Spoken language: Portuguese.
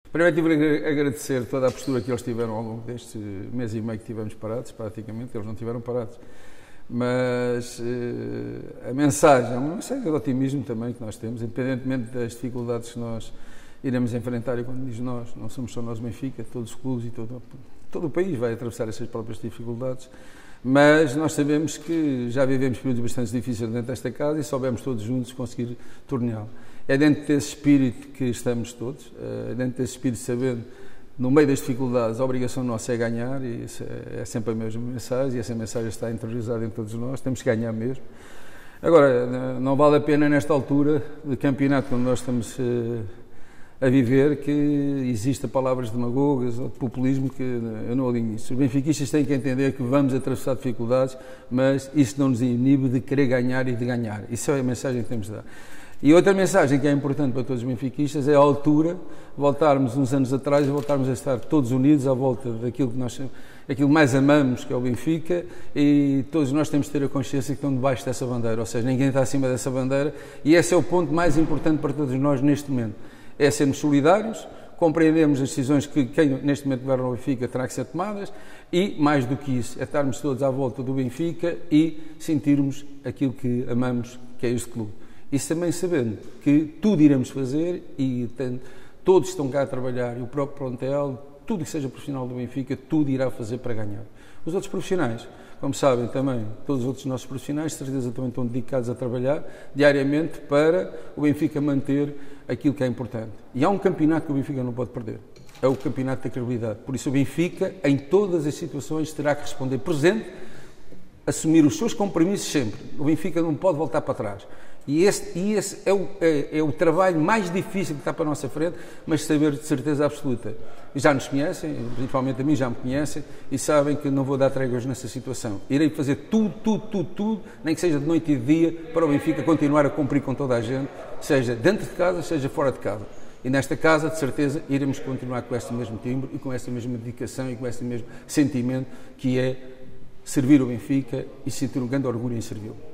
Primeiro tive a agradecer toda a postura que eles tiveram ao longo deste mês e meio que tivemos parados, praticamente, eles não tiveram parados. Mas a mensagem, é uma mensagem de otimismo também que nós temos, independentemente das dificuldades que nós iremos enfrentar, e quando diz nós, não somos só nós Benfica, todos os clubes e todo o país vai atravessar essas próprias dificuldades, mas nós sabemos que já vivemos períodos bastante difíceis dentro desta casa e soubemos todos juntos conseguir torneá-lo. É dentro desse espírito que estamos todos, é dentro desse espírito sabendo, no meio das dificuldades, a obrigação nossa é ganhar, e é sempre a mesma mensagem, e essa mensagem está interiorizada em todos nós, temos que ganhar mesmo. Agora, não vale a pena nesta altura de campeonato, quando nós estamos a viver, que exista palavras demagogas ou de populismo, que eu não alinho nisso. Os benfiquistas têm que entender que vamos atravessar dificuldades, mas isso não nos inibe de querer ganhar e de ganhar. Isso é a mensagem que temos de dar. E outra mensagem que é importante para todos os benfiquistas é a altura de voltarmos uns anos atrás e voltarmos a estar todos unidos à volta daquilo que mais amamos, que é o Benfica, e todos nós temos de ter a consciência que estão debaixo dessa bandeira, ou seja, ninguém está acima dessa bandeira, e esse é o ponto mais importante para todos nós neste momento, é sermos solidários, compreendemos as decisões que quem neste momento governa o Benfica terá que ser tomadas, e mais do que isso, é estarmos todos à volta do Benfica e sentirmos aquilo que amamos, que é este clube. Isso também sabendo que tudo iremos fazer e todos estão cá a trabalhar, e o próprio plantel, tudo que seja profissional do Benfica, tudo irá fazer para ganhar. Os outros profissionais, como sabem também, todos os outros nossos profissionais, de certeza também estão dedicados a trabalhar diariamente para o Benfica manter aquilo que é importante. E há um campeonato que o Benfica não pode perder, é o campeonato da credibilidade. Por isso o Benfica, em todas as situações, terá que responder presente, assumir os seus compromissos sempre. O Benfica não pode voltar para trás. E esse é o trabalho mais difícil que está para a nossa frente, mas saber de certeza absoluta. Já nos conhecem, principalmente a mim já me conhecem, e sabem que não vou dar tréguas nessa situação. Irei fazer tudo, nem que seja de noite e de dia, para o Benfica continuar a cumprir com toda a gente, seja dentro de casa, seja fora de casa. E nesta casa, de certeza, iremos continuar com esse mesmo timbre e com essa mesma dedicação e com esse mesmo sentimento que é servir o Benfica e sentir um grande orgulho em servi-lo.